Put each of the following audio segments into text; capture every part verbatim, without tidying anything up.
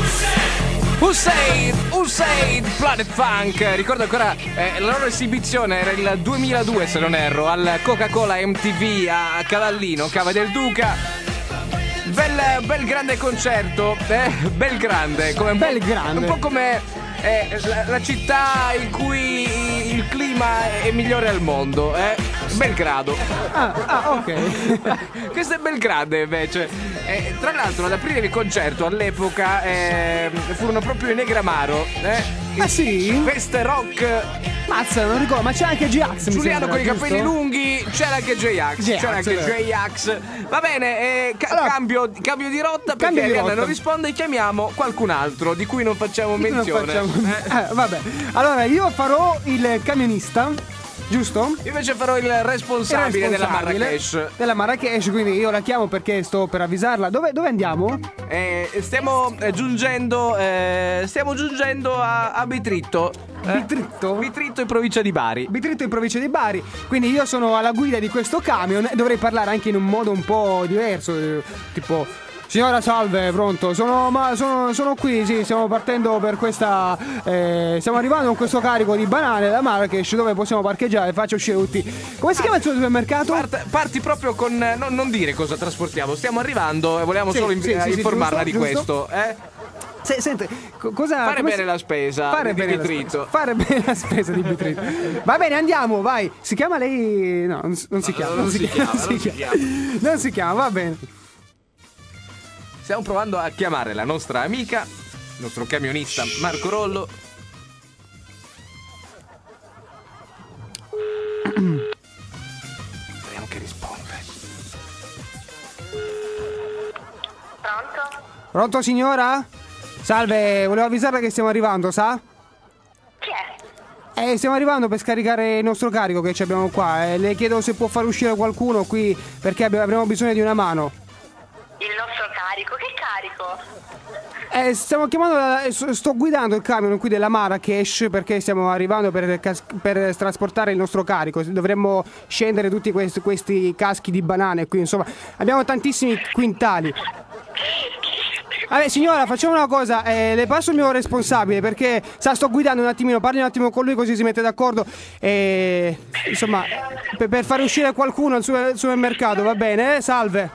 Hussein, Hussein, Planet Funk. Ricordo ancora eh, la loro esibizione era il duemiladue, se non erro, al Coca-Cola M T V a Cavallino, Cava del Duca. Bel, bel grande concerto, eh? Bel grande, come un, bel po', grande. un po' come eh, la, la città in cui il clima è migliore al mondo, eh? Belgrado. Ah, ah, ok. Questo è Belgrado invece. Eh, tra l'altro ad aprire il concerto all'epoca eh, furono proprio i Negramaro. Eh? Ah sì? Feste rock. Mazza, non ricordo, ma c'è anche J-Ax. Giuliano con i capelli lunghi, c'era anche J-Ax. C'era anche J-Ax. Va bene, eh, ca- allora, cambio, cambio di rotta perché cambio di Arianna rotta. non risponde, chiamiamo qualcun altro di cui non facciamo Di cui non menzione. facciamo- Eh. Eh, vabbè. Allora, io farò il camionista. Giusto? Io invece farò il responsabile, Il della responsabile Marrakesh. Della Marrakesh, quindi io la chiamo perché sto per avvisarla. Dove, dove andiamo? Eh, stiamo eh, giungendo eh, Stiamo giungendo a, a Bitritto. Eh, Bitritto? Bitritto in provincia di Bari. Bitritto in provincia di Bari. Quindi io sono alla guida di questo camion e dovrei parlare anche in un modo un po' diverso, eh, tipo: signora, salve, pronto? Sono, ma, sono, sono qui, sì, stiamo partendo per questa. Eh, stiamo arrivando con questo carico di banane da Marrakesh dove possiamo parcheggiare. Faccio uscire tutti. Come si chiama il suo supermercato? Part- parti proprio con. No, non dire cosa trasportiamo. Stiamo arrivando e vogliamo Sì, solo inv- sì, sì, sì, informarla giusto, di giusto. questo. Eh? Se, sente, co- cosa. Fare come bene si- la spesa Fare di bene la Bitritto. spesa. Fare bene la spesa di Bitritto. Va bene, andiamo, vai. Si chiama lei? No, non, non si chiama. non si chiama, non si chiama. Non si chiama, va bene. Stiamo provando a chiamare la nostra amica, il nostro camionista Marco Rollo. Speriamo che risponda. Pronto? Pronto, signora? Salve, volevo avvisarla che stiamo arrivando, sa? Chi è? Eh, stiamo arrivando per scaricare il nostro carico che ci abbiamo qua. Eh, le chiedo se può far uscire qualcuno qui perché abbi- avremo bisogno di una mano. Il nostro carico? Che carico? Eh, stiamo chiamando, la- eh, sto sto guidando il camion qui della Marrakesh perché stiamo arrivando per, cas- per trasportare il nostro carico. Dovremmo scendere tutti questi, questi caschi di banane qui, insomma, abbiamo tantissimi quintali. Vabbè, signora, facciamo una cosa, eh, le passo il mio responsabile perché sa, sto guidando un attimino, parli un attimo con lui così si mette d'accordo e insomma, per, per fare uscire qualcuno al suo- al supermercato, va bene? Eh? Salve.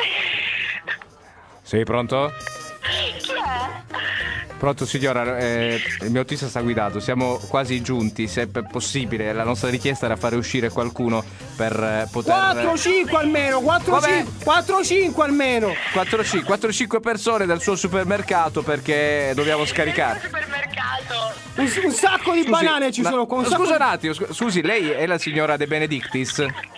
Sì, pronto? Chi è? Pronto signora, eh, il mio autista sta guidando, siamo quasi giunti, se è possibile, la nostra richiesta era fare uscire qualcuno per eh, poter... quattro cinque almeno, Vabbè. quattro cinque almeno. quattro cinque persone dal suo supermercato perché dobbiamo scaricare. Supermercato. Un, un sacco di Scusi, banane ci ma- sono qua. Un sacco Scusa un di- attimo, scu- scusi, lei è la signora De Benedictis?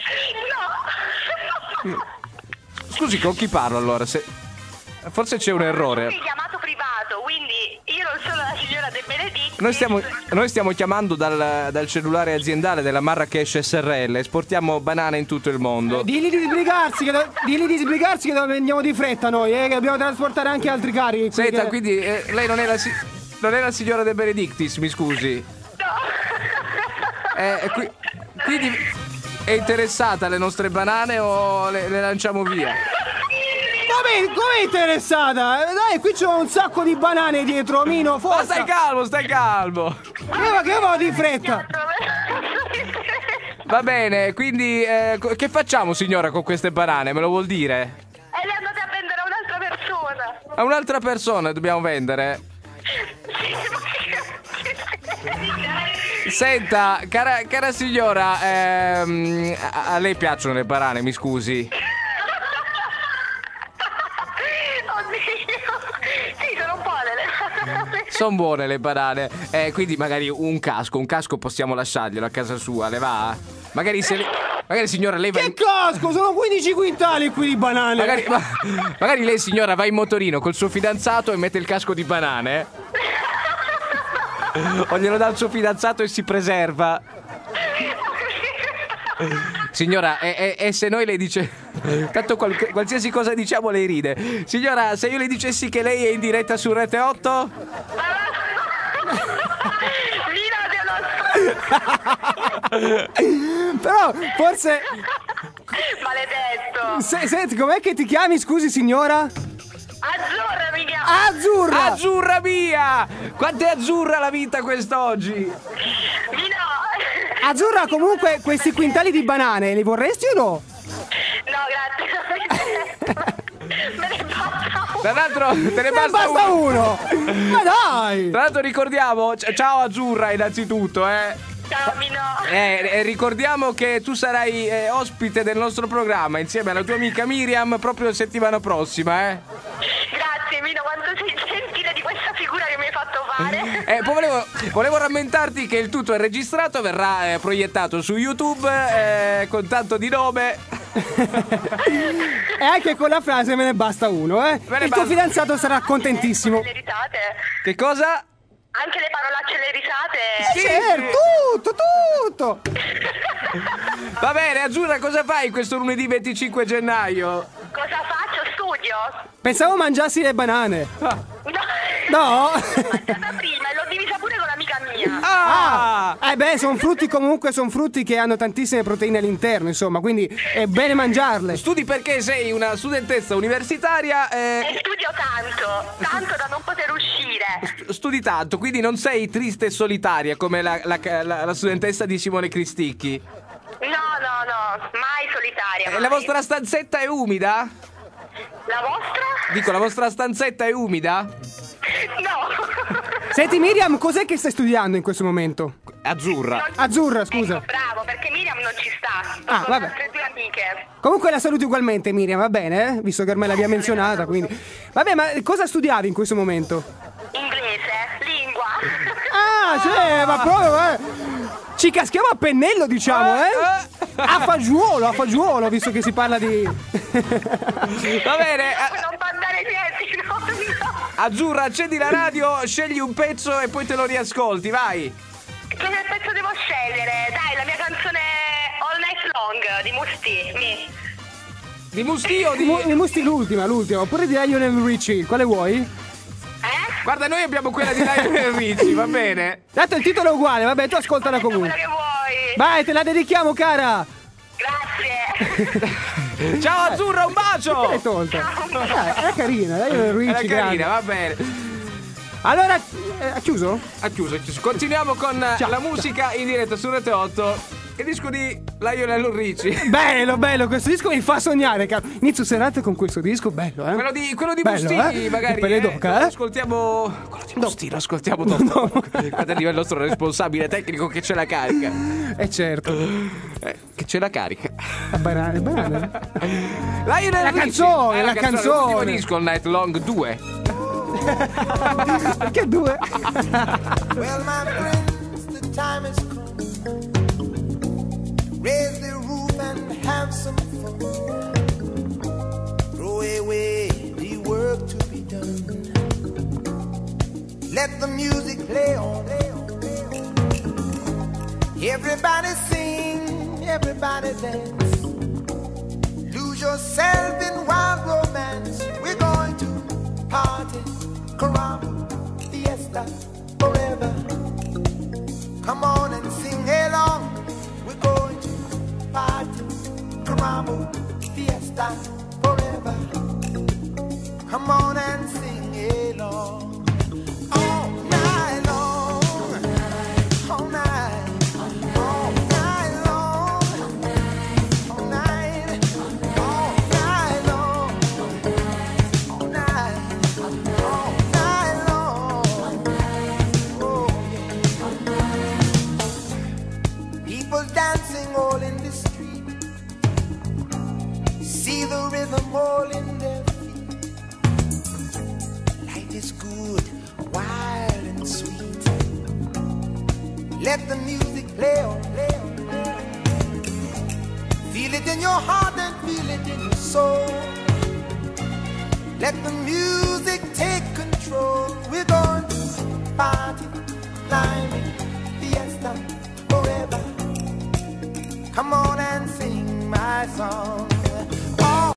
No. Scusi, con chi parlo allora? Se... Forse c'è un errore. Mi hai chiamato privato, quindi io non sono la signora De Benedictis. Noi stiamo, noi stiamo chiamando dal, dal cellulare aziendale della Marrakesh S R L, esportiamo banane in tutto il mondo. Digli di sbrigarsi, che do- digli di sbrigarsi che do- andiamo di fretta noi, eh, che dobbiamo trasportare anche altri carichi. Senta, che- quindi eh, lei non è la, si- non è la signora De Benedictis, mi scusi. No. Eh, qui- quindi è interessata alle nostre banane o le, le lanciamo via? Come, come interessata? Eh, Dai, qui c'ho un sacco di banane dietro, Mino, Ma forza. stai calmo, stai calmo. Io, che io vado di fretta. Va bene, quindi eh, co- che facciamo signora con queste banane? Me lo vuol dire? E le andate a vendere a un'altra persona. A un'altra persona dobbiamo vendere. Senta, cara, cara signora, ehm, a, a lei piacciono le banane, mi scusi? Oddio. Sì, sono buone. Sono buone le banane. Eh, quindi magari un casco, un casco possiamo lasciarglielo a casa sua, le va? Magari se le- magari signora lei va in... Che casco, sono quindici quintali qui di banane. Magari, ma- magari lei signora va in motorino col suo fidanzato e mette il casco di banane. O glielo dà al suo fidanzato e si preserva. Signora, e, e- e se noi le dice... Tanto qual- qualsiasi cosa diciamo lei ride. Signora, se io le dicessi che lei è in diretta su Rete otto? Però, forse... Maledetto. Se, senti, com'è che ti chiami, scusi, signora? Azzurra mi chiamo. Azzurra! Azzurra mia! Quanto è azzurra la vita quest'oggi? Mino! Azzurra, comunque questi quintali di banane li vorresti o no? No, grazie. Me ne basta uno. Tra l'altro te ne Ne basta, basta uno. uno! Ma dai! Tra l'altro ricordiamo, c- ciao Azzurra innanzitutto, eh. Ciao Mino. Eh, eh, ricordiamo che tu sarai eh, ospite del nostro programma insieme alla tua amica Miriam proprio settimana prossima, eh. Grazie Mino, quanto sei gentile di questa figura che mi hai fatto fare. Eh, poi volevo, volevo rammentarti che il tutto è registrato, verrà eh, proiettato su YouTube eh, con tanto di nome. E anche con la frase me ne basta uno, eh? Me ne Il tuo basta- fidanzato sarà contentissimo. Le risate. Che cosa? Anche le parolacce e le risate. Sì, Certo, tutto, tutto! Va bene, Azzurra, cosa fai questo lunedì venticinque gennaio? Cosa faccio? Studio? Pensavo mangiassi le banane. No. No? L'ho mangiata prima e l'ho divisa pure con l'amica mia. Ah! Eh beh, sono frutti comunque, sono frutti che hanno tantissime proteine all'interno, insomma, quindi è bene mangiarle. Studi perché sei una studentessa universitaria E e studio tanto, tanto da non poter uscire. studi tanto, quindi non sei triste e solitaria come la, la- la- la studentessa di Simone Cristicchi. No, no, no, mai solitaria. E mai. la vostra stanzetta è umida? La vostra? Dico, la vostra stanzetta è umida? No. Senti Miriam, cos'è che stai studiando in questo momento? Azzurra. Azzurra, scusa. Ecco, bravo, perché Miriam non ci sta. Sto Ah, con vabbè. altre due amiche. Comunque la saluti ugualmente Miriam, va bene? Eh? Visto che ormai l'abbiamo menzionata, quindi. Vabbè, ma cosa studiavi in questo momento? Inglese, lingua. Ah, cioè, ma proprio, eh! Ci caschiamo a pennello, diciamo, eh? A fagiolo, a fagiolo, visto che si parla di. Va bene, a- Non mandare niente, no, no. Azzurra, accendi la radio, scegli un pezzo e poi te lo riascolti, vai. Che pezzo devo scegliere? Dai, la mia canzone All Night Long di Musti. Mi. Di Musti o Mu- di... Mi mostri l'ultima, l'ultima, oppure di Lionel Richie, quale vuoi? Eh? Guarda, noi abbiamo quella di Lionel Richie, va bene? Tanto il titolo è uguale, vabbè, tu ascoltala Quella comunque. che vuoi. Vai, te la dedichiamo, cara! Grazie. Ciao Azzurra, un bacio! È tonta. Eh, era carina, Lionel Era Richie, grande. carina, va bene. Allora, eh, ha chiuso? Ha chiuso, ha chiuso. Continuiamo con Ciao, la musica in diretta su Rete otto. Il disco di Lionel Richie. Bello, bello, questo disco mi fa sognare, caro. Inizio serata con questo disco, bello, eh? Quello di, quello di Bello, Musti, eh? magari. Per le eh, doca, eh? Lo ascoltiamo. Quello di Musti, lo ascoltiamo dopo. Guarda lì il nostro responsabile tecnico che ce la carica. Eh certo. Eh, che ce la carica. La banana, banana. Lionel La Richie. canzone, Eh, la canzone. L'ultimo disco, Night Long due. Perché due? Well, my friends, the time has come. Raise the roof and have some fun. Throw away the work to be done. Let the music play on. Everybody sing, everybody dance. Lose yourself in wild romance. We're going to party, caramba, fiesta, forever. Come on and sing along. We're going to party, caramba, fiesta, forever. Come on and sing along. All night long, all night, all night long, all night, all night long, all night, all night long. Oh, yeah. People dancing all in the street. See the rhythm all in their feet. Life is good, wild and sweet. Let the music play on, play on, play on. Feel it in your heart and feel it in your soul. Let the music take control. We're going to party, climbing, fiesta, forever. Come on and sing my song.